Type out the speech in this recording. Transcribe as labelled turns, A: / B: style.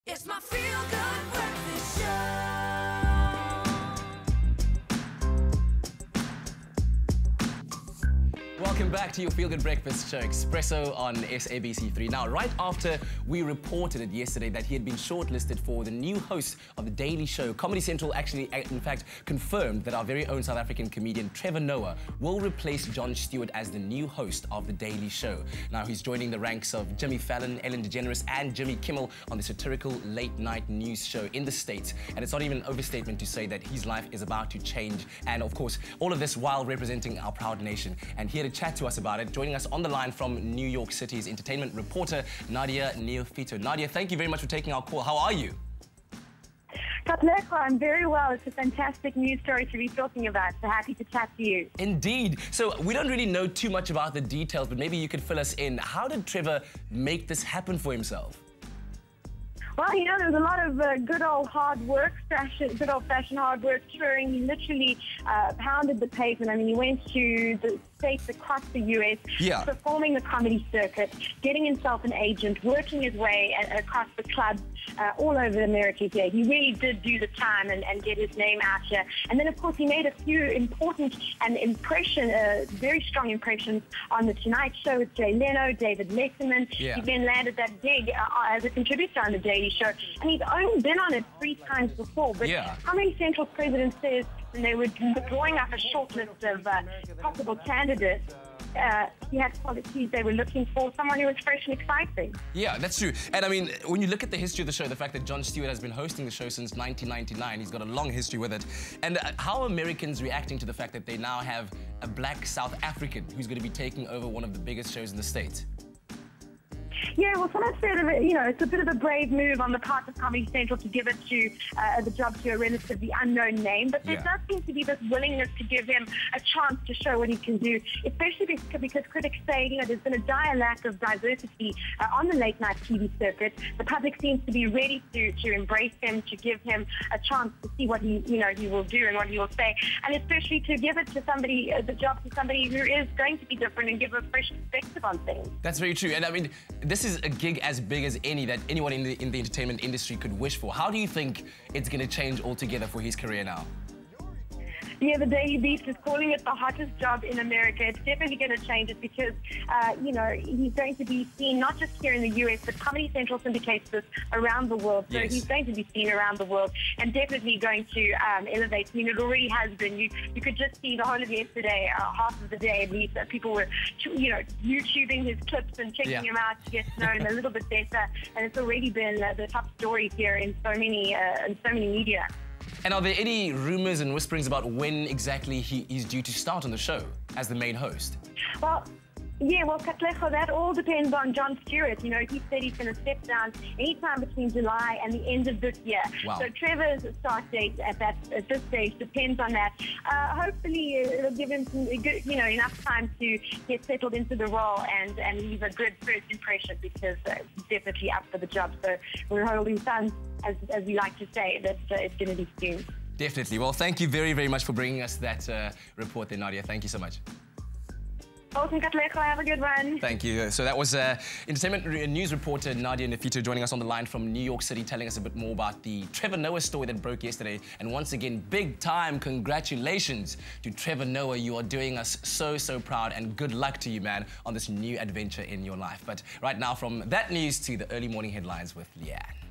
A: It's my feel-good breakfast show.
B: Welcome back to your feel-good breakfast show, Expresso on SABC3. Now, right after we reported it yesterday that he had been shortlisted for the new host of The Daily Show, Comedy Central actually, in fact, confirmed that our very own South African comedian Trevor Noah will replace Jon Stewart as the new host of The Daily Show. Now, he's joining the ranks of Jimmy Fallon, Ellen DeGeneres, and Jimmy Kimmel on the satirical late-night news show in the States. And it's not even an overstatement to say that his life is about to change. And, of course, all of this while representing our proud nation. And here to chat to us about it, joining us on the line from New York City's entertainment reporter, Nadia Neophytou. Nadia, thank you very much for taking our call. How are you?
C: I'm very well. It's a fantastic news story to be talking about, so happy to chat to you.
B: Indeed. So we don't really know too much about the details, but maybe you could fill us in. How did Trevor make this happen for himself?
C: Well, you know, there's a lot of good old-fashioned hard work touring. He literally pounded the pavement. I mean, he went to the states across the U.S., performing the comedy circuit, getting himself an agent, working his way across the clubs all over America here. He really did do the time and get his name out here. And then, of course, he made a few important and very strong impressions on The Tonight Show with Jay Leno, David Letterman.
B: Yeah.
C: He then landed that gig as a contributor on The Daily Show. And he's only been on it 3 times before. But Comedy Central's president says when they were drawing up a short list of possible candidates, he had qualities they were looking for, someone who was fresh and exciting. Yeah,
B: that's true. And I mean, when you look at the history of the show, the fact that Jon Stewart has been hosting the show since 1999, he's got a long history with it. And how are Americans reacting to the fact that they now have a black South African who's going to be taking over one of the biggest shows in the States?
C: Yeah, well, some have said, you know, it's a bit of a brave move on the part of Comedy Central to give it to the job to a relatively unknown name, but there does seem to be this willingness to give him a chance to show what he can do, especially because critics say, you know, there's been a dire lack of diversity on the late-night TV circuit. The public seems to be ready to embrace him, to give him a chance to see what he will do and what he will say, and especially to give it to somebody, the job to somebody who is going to be different and give a fresh perspective on things.
B: That's very true, and I mean, this is a gig as big as any that anyone in the entertainment industry could wish for. How do you think it's going to change altogether for his career now?
C: Yeah, the Daily Beast is calling it the hottest job in America. It's definitely going to change it because, you know, he's going to be seen not just here in the U.S., but Comedy Central syndicates this around the world. So he's going to be seen around the world and definitely going to elevate. I mean, it already has been. You could just see the whole of yesterday, half of the day at least, that people were, you know, YouTubing his clips and checking him out to get to know him a little bit better. And it's already been the top story here in so many media.
B: And are there any rumors and whisperings about when exactly he's due to start on the show as the main host?
C: Well, yeah, well, Katlego, that all depends on Jon Stewart. You know, he said he's going to step down anytime between July and the end of this year. Wow. So Trevor's start date at this stage depends on that. Hopefully, it'll give him some good, you know, enough time to get settled into the role and leave a good first impression because he's definitely up for the job. So we're holding thumbs, as we like to say, that it's going to be soon.
B: Definitely. Well, thank you very, very much for bringing us that report there, Nadia. Thank you so much.
C: Awesome, Katlego. Have a good one.
B: Thank you. So that was entertainment news reporter Nadia Neophytou joining us on the line from New York City, telling us a bit more about the Trevor Noah story that broke yesterday. And once again, big time congratulations to Trevor Noah. You are doing us so, so proud, and good luck to you, man, on this new adventure in your life. But right now, from that news to the early morning headlines with Leigh-Anne.